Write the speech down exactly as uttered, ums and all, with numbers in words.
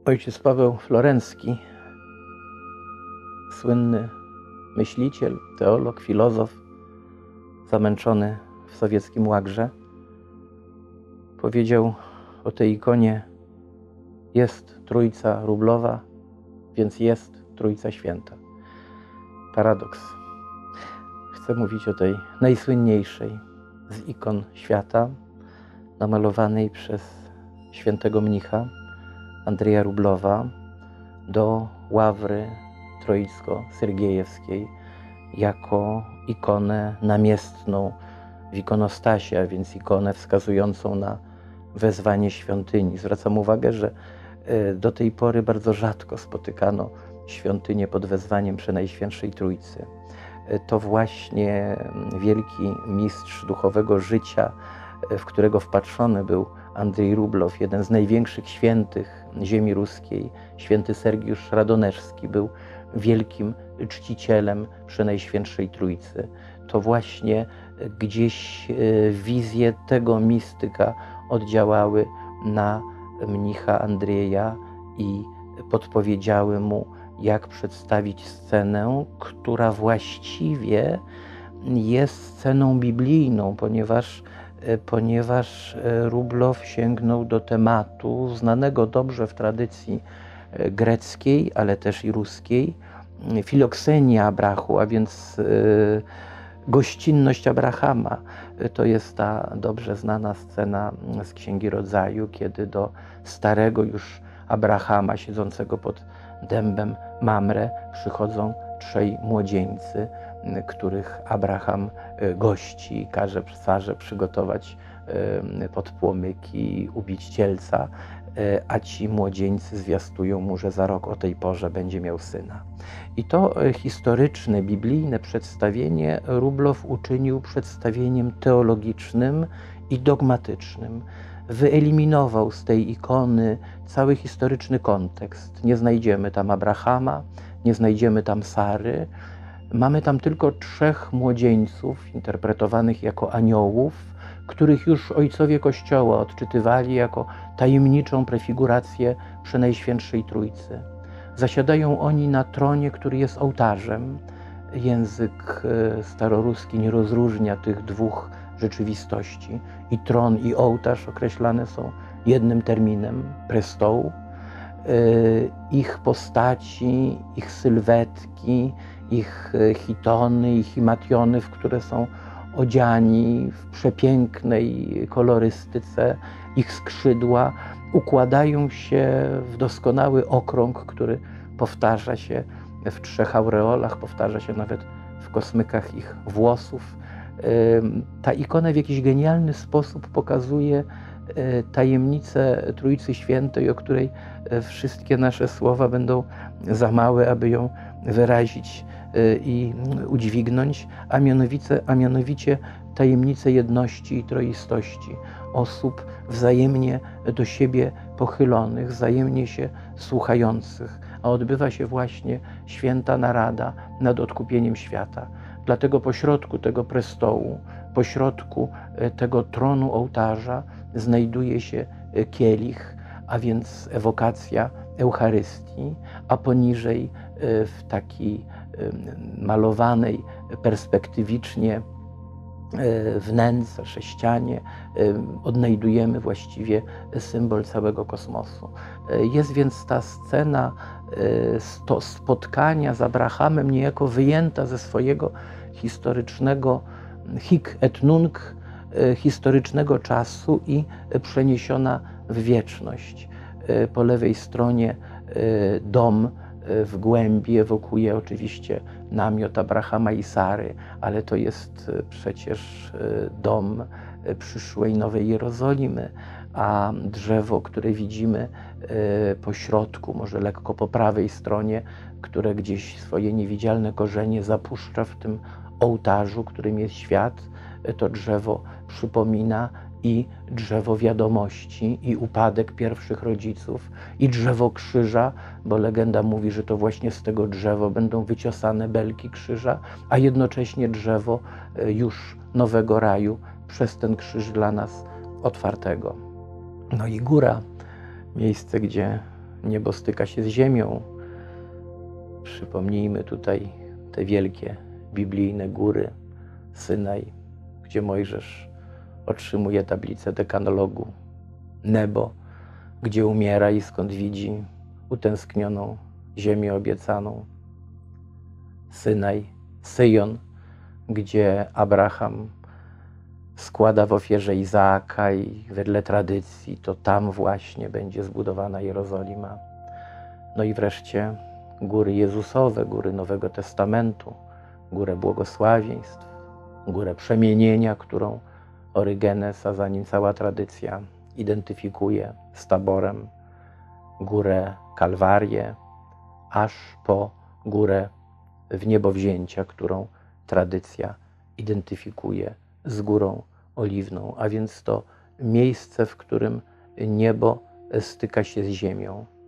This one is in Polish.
Ojciec Paweł Florencki, słynny myśliciel, teolog, filozof, zamęczony w sowieckim łagrze, powiedział o tej ikonie: jest Trójca Rublowa, więc jest Trójca Święta. Paradoks. Chcę mówić o tej najsłynniejszej z ikon świata, namalowanej przez świętego mnicha Andrzeja Rublowa do ławry troicko-syrgiejewskiej jako ikonę namiestną w ikonostasie, a więc ikonę wskazującą na wezwanie świątyni. Zwracam uwagę, że do tej pory bardzo rzadko spotykano świątynię pod wezwaniem Przenajświętszej Trójcy. To właśnie wielki mistrz duchowego życia, w którego wpatrzony był Andrzej Rublow, jeden z największych świętych ziemi ruskiej, święty Sergiusz Radoneczski, był wielkim czcicielem Przenajświętszej Trójcy. To właśnie gdzieś wizje tego mistyka oddziałały na mnicha Andrzeja i podpowiedziały mu, jak przedstawić scenę, która właściwie jest sceną biblijną, ponieważ, ponieważ Rublow sięgnął do tematu znanego dobrze w tradycji greckiej, ale też i ruskiej, filoksenia Abrahu, a więc gościnność Abrahama. To jest ta dobrze znana scena z Księgi Rodzaju, kiedy do starego już Abrahama, siedzącego pod dębem Mamre, przychodzą trzej młodzieńcy, których Abraham gości, każe Sarze przygotować podpłomyki, ubić cielca, a ci młodzieńcy zwiastują mu, że za rok o tej porze będzie miał syna. I to historyczne, biblijne przedstawienie Rublow uczynił przedstawieniem teologicznym i dogmatycznym. Wyeliminował z tej ikony cały historyczny kontekst. Nie znajdziemy tam Abrahama, nie znajdziemy tam Sary. Mamy tam tylko trzech młodzieńców interpretowanych jako aniołów, których już ojcowie Kościoła odczytywali jako tajemniczą prefigurację Przenajświętszej Trójcy. Zasiadają oni na tronie, który jest ołtarzem. Język staroruski nie rozróżnia tych dwóch rzeczywistości. I tron, i ołtarz określane są jednym terminem, prestołu. Ich postaci, ich sylwetki, ich chitony, ich himationy, w które są odziani w przepięknej kolorystyce, ich skrzydła układają się w doskonały okrąg, który powtarza się w trzech aureolach, powtarza się nawet w kosmykach ich włosów. Ta ikona w jakiś genialny sposób pokazuje tajemnicę Trójcy Świętej, o której wszystkie nasze słowa będą za małe, aby ją wyrazić i udźwignąć, a mianowicie, a mianowicie tajemnicę jedności i troistości osób wzajemnie do siebie pochylonych, wzajemnie się słuchających, a odbywa się właśnie święta narada nad odkupieniem świata. Dlatego pośrodku tego prestołu, pośrodku tego tronu ołtarza znajduje się kielich, a więc ewokacja Eucharystii, a poniżej w takiej malowanej perspektywicznie wnętrze, sześcianie odnajdujemy właściwie symbol całego kosmosu. Jest więc ta scena to spotkania z Abrahamem niejako wyjęta ze swojego historycznego hic et nunc, historycznego czasu i przeniesiona w wieczność. Po lewej stronie dom w głębi ewokuje oczywiście namiot Abrahama i Sary, ale to jest przecież dom przyszłej Nowej Jerozolimy, a drzewo, które widzimy po środku, może lekko po prawej stronie, które gdzieś swoje niewidzialne korzenie zapuszcza w tym ołtarzu, którym jest świat, to drzewo przypomina i drzewo wiadomości, i upadek pierwszych rodziców, i drzewo krzyża, bo legenda mówi, że to właśnie z tego drzewa będą wyciosane belki krzyża, a jednocześnie drzewo już nowego raju przez ten krzyż dla nas otwartego. No i góra, miejsce, gdzie niebo styka się z ziemią. Przypomnijmy tutaj te wielkie biblijne góry Synaj, gdzie Mojżesz otrzymuje tablicę dekanologu. Nebo, gdzie umiera i skąd widzi utęsknioną ziemię obiecaną. Synaj, Syjon, gdzie Abraham składa w ofierze Izaaka i wedle tradycji to tam właśnie będzie zbudowana Jerozolima. No i wreszcie góry Jezusowe, góry Nowego Testamentu, górę błogosławieństw, górę przemienienia, którą Orygenes, a za nim cała tradycja identyfikuje z Taborem, górę Kalwarię, aż po górę w niebo wzięcia, którą tradycja identyfikuje z Górą Oliwną, a więc to miejsce, w którym niebo styka się z ziemią.